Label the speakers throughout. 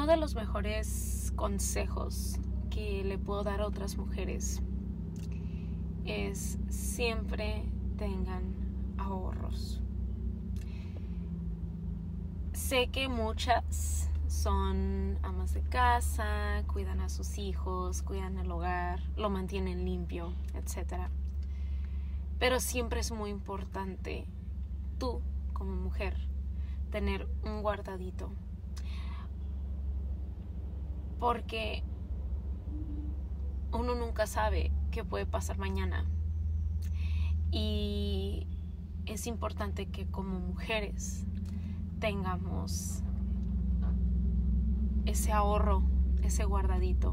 Speaker 1: de los mejores consejos que le puedo dar a otras mujeres es siempre tengan ahorros. Sé que muchas son amas de casa, cuidan a sus hijos, cuidan el hogar, lo mantienen limpio, etc. Pero siempre es muy importante tú, como mujer, tener un guardadito. Porque uno nunca sabe qué puede pasar mañana. Y es importante que como mujeres tengamos ese ahorro, ese guardadito.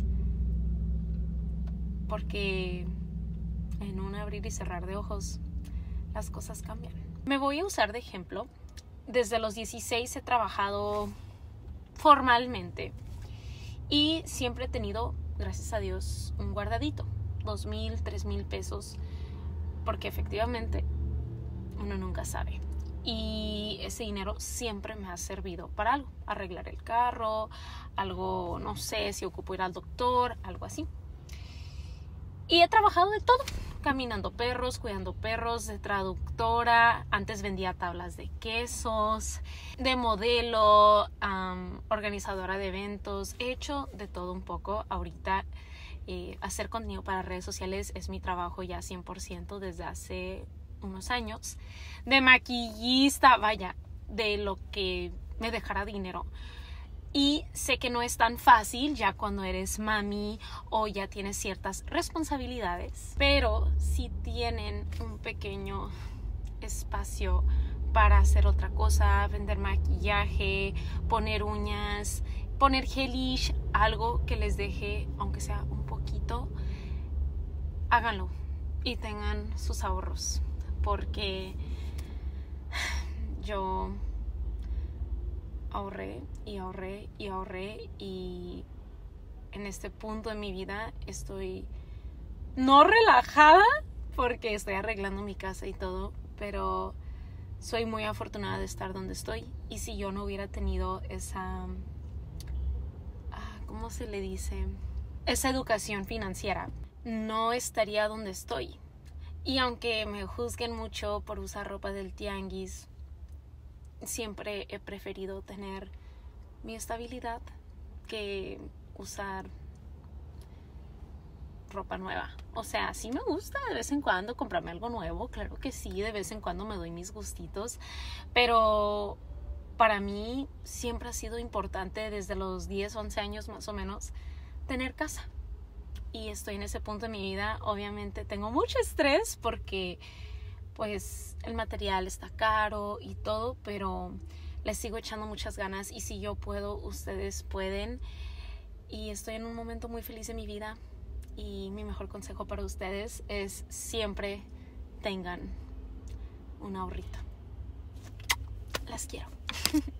Speaker 1: Porque en un abrir y cerrar de ojos, las cosas cambian. Me voy a usar de ejemplo. Desde los 16 he trabajado formalmente y siempre he tenido, gracias a Dios, un guardadito, 2,000, 3,000 pesos, porque efectivamente uno nunca sabe. Y ese dinero siempre me ha servido para algo, arreglar el carro, algo, no sé, si ocupo ir al doctor, algo así. Y he trabajado de todo, caminando perros, cuidando perros, de traductora, antes vendía tablas de quesos, de modelo, organizadora de eventos, he hecho de todo un poco. Ahorita hacer contenido para redes sociales es mi trabajo ya 100% desde hace unos años. De maquillista, vaya, de lo que me dejara dinero. Y sé que no es tan fácil ya cuando eres mami o ya tienes ciertas responsabilidades, pero si tienen un pequeño espacio para hacer otra cosa, vender maquillaje, poner uñas, poner gelish, algo que les deje, aunque sea un poquito, háganlo y tengan sus ahorros, porque yo ahorré y en este punto de mi vida estoy no relajada porque estoy arreglando mi casa y todo, pero soy muy afortunada de estar donde estoy. Y si yo no hubiera tenido esa, ¿cómo se le dice? Esa educación financiera, no estaría donde estoy. Y aunque me juzguen mucho por usar ropa del tianguis, siempre he preferido tener mi estabilidad que usar ropa nueva. O sea, sí me gusta de vez en cuando comprarme algo nuevo, claro que sí, de vez en cuando me doy mis gustitos, pero para mí siempre ha sido importante desde los 10, 11 años más o menos tener casa. Y estoy en ese punto de mi vida. Obviamente tengo mucho estrés porque pues el material está caro y todo, pero les sigo echando muchas ganas y si yo puedo, ustedes pueden. Y estoy en un momento muy feliz de mi vida y mi mejor consejo para ustedes es siempre tengan un ahorrito. Las quiero.